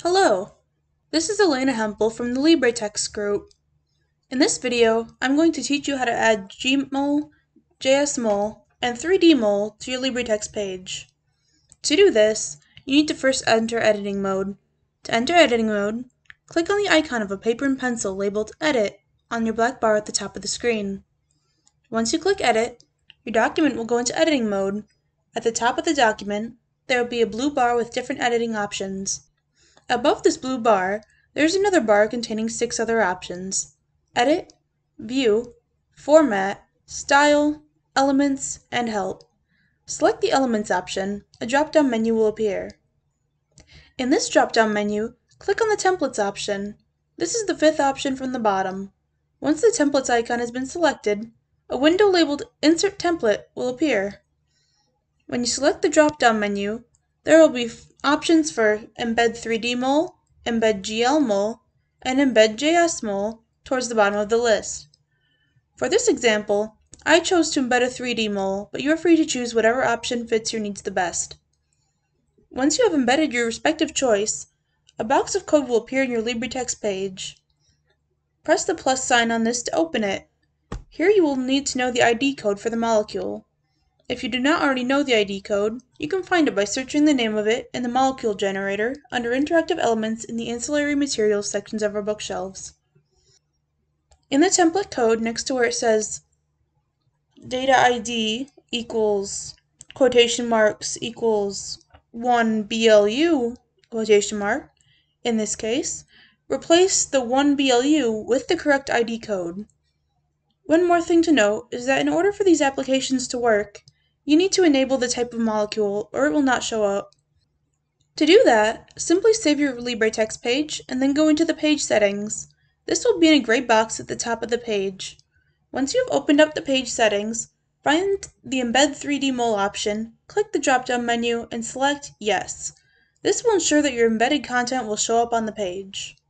Hello, this is Elena Hempel from the LibreText group. In this video, I'm going to teach you how to add Gmol, JSMol, and 3Dmol to your LibreText page. To do this, you need to first enter editing mode. To enter editing mode, click on the icon of a paper and pencil labeled Edit on your black bar at the top of the screen. Once you click Edit, your document will go into editing mode. At the top of the document, there will be a blue bar with different editing options. Above this blue bar, there is another bar containing 6 other options: Edit, View, Format, Style, Elements, and Help. Select the Elements option. A drop-down menu will appear. In this drop-down menu, click on the Templates option. This is the 5th option from the bottom. Once the Templates icon has been selected, a window labeled Insert Template will appear. When you select the drop-down menu, there will be options for Embed 3Dmol, Embed GLMol, and Embed JSMol towards the bottom of the list. For this example, I chose to embed a 3Dmol, but you are free to choose whatever option fits your needs the best. Once you have embedded your respective choice, a box of code will appear in your LibreText page. Press the plus sign on this to open it. Here you will need to know the ID code for the molecule. If you do not already know the ID code, you can find it by searching the name of it in the molecule generator under Interactive Elements in the Ancillary Materials sections of our bookshelves. In the template code, next to where it says data ID equals quotation marks equals 1 BLU quotation mark, in this case, replace the 1 BLU with the correct ID code. One more thing to note is that in order for these applications to work, you need to enable the type of molecule or it will not show up. To do that, simply save your LibreText page and then go into the page settings. This will be in a gray box at the top of the page. Once you have opened up the page settings, find the Embed 3Dmol option, click the drop-down menu, and select Yes. This will ensure that your embedded content will show up on the page.